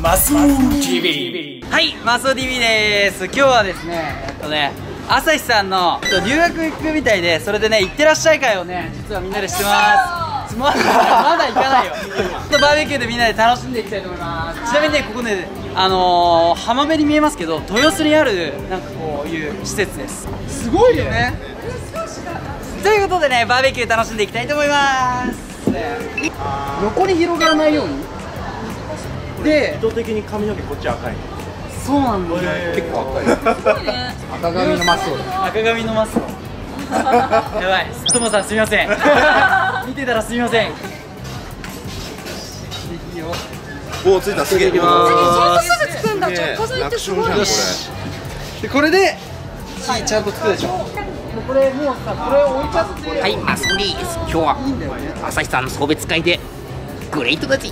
マスオ TV。 はい、マスオ TV です。今日はですね朝日さんの留学行くみたいで、それでね行ってらっしゃい会をね実はみんなでしてます。まだ行かないよ。バーベキューでみんなで楽しんでいきたいと思います。ちなみにねここね浜辺に見えますけど、豊洲にあるなんかこういう施設です。すごいよね。ということでねバーベキュー楽しんでいきたいと思います。横に広がらないようにで、意図的に髪の毛こっち赤い。そうなんだ、結構赤い。赤髪のマスオ。赤髪のマスオ。やばい、ともさんすみません。見てたらすみません。いいよ。 おお、ついた。すげえ。 そんなすぐつくんだ。着火剤ってすごい。 よし。でこれで火ちゃんとつくでしょ。これもうさ、これ置いちゃって。 はい、マスオリーです。今日は朝日さんの送別会でグレートだぜ。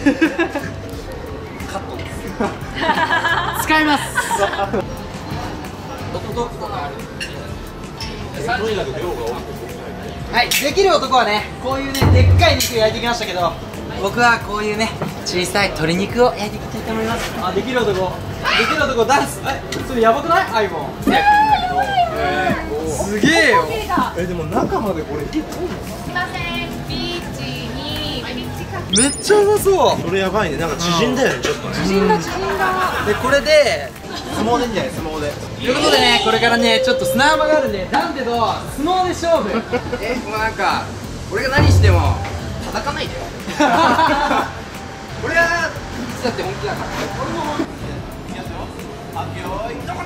カットです。使います。はい、できる男はね、こういうね、でっかい肉焼いてきましたけど、僕はこういうね、小さい鶏肉を焼いていきたいと思います。あ、できる男ダンス。それやばくない？アイボン。すげえよ。 でも中までこれ結構。 すいません。ビーチにめっちゃうまそう。 それやばいね。なんか縮んだよね、ちょっとね。 縮んだ。 で、これで相撲でいいんじゃない？相撲で。 ということでね、これからね、ちょっと砂浜があるんで、ダンテと相撲で勝負。 もうなんか俺が何しても叩かないでよ。俺はいつだって本気だから。俺も本気。いきますよ。発表よかった。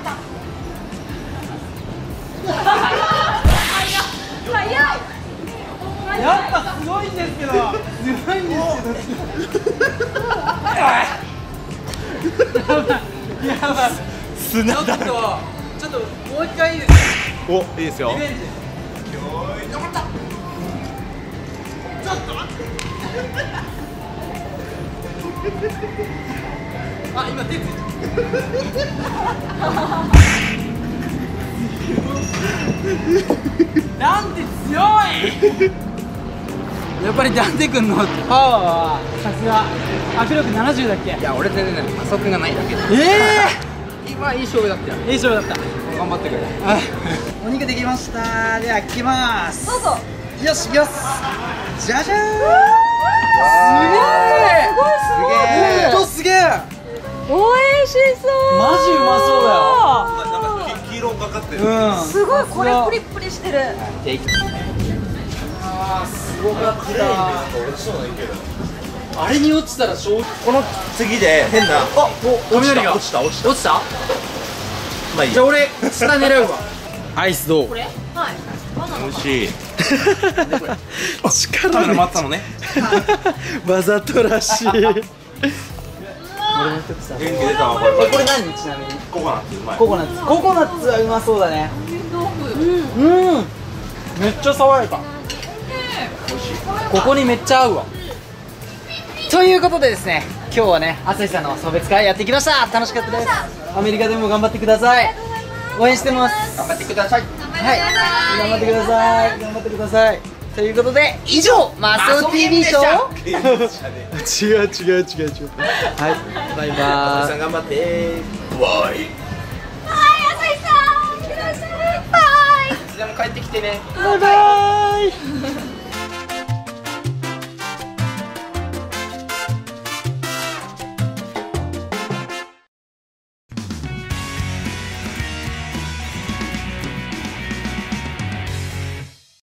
早い。 やっぱすごいんですけど。すごいんですけど。やばい。砂だ。ちょっともう一回いいですか。 お、いいですよ。 リベンジ。ちょっと待って。あ、今手ついた。なんで強い。やっぱりダンテ君のパワーはさすが。握力70だっけ。 いや俺全然ね、マスオ君がないだけで。今いい勝負だったよ。 いい勝負だった。 頑張ってくれ。 お肉できました。では切ります。 どうぞ。 よし、いきます。じゃじゃーん。すげえ。 美味しそう。 マジうまそうだよ。 なんか黄色かかってる。 すごい、これプリップリしてる。 あー、すごかった。あれに落ちたら衝撃。 この次で変な。 おみなりが落ちた。 落ちた。 まあいい。 じゃあ俺下狙うわ。アイスどう？ これ？はい。 美味しい。 力で待ったのね。 わざとらしい。俺も一つさ。 元気出たわこれ。 これ何？ちなみにココナッツうまい。 ココナッツはうまそうだね。めっちゃ爽やか。ここにめっちゃ合うわ。ということでですね、今日はね朝日さんの送別会やってきました。楽しかったです。アメリカでも頑張ってください。応援してます。 頑張ってください。 はい、頑張ってください。頑張ってください。ということで以上マスオ TV ショー。違う。はい、バイバーイ。 さん頑張って。 はい、朝日さん。いってらっしゃい。バイ。 いつでも帰ってきてね。 バイバーイ。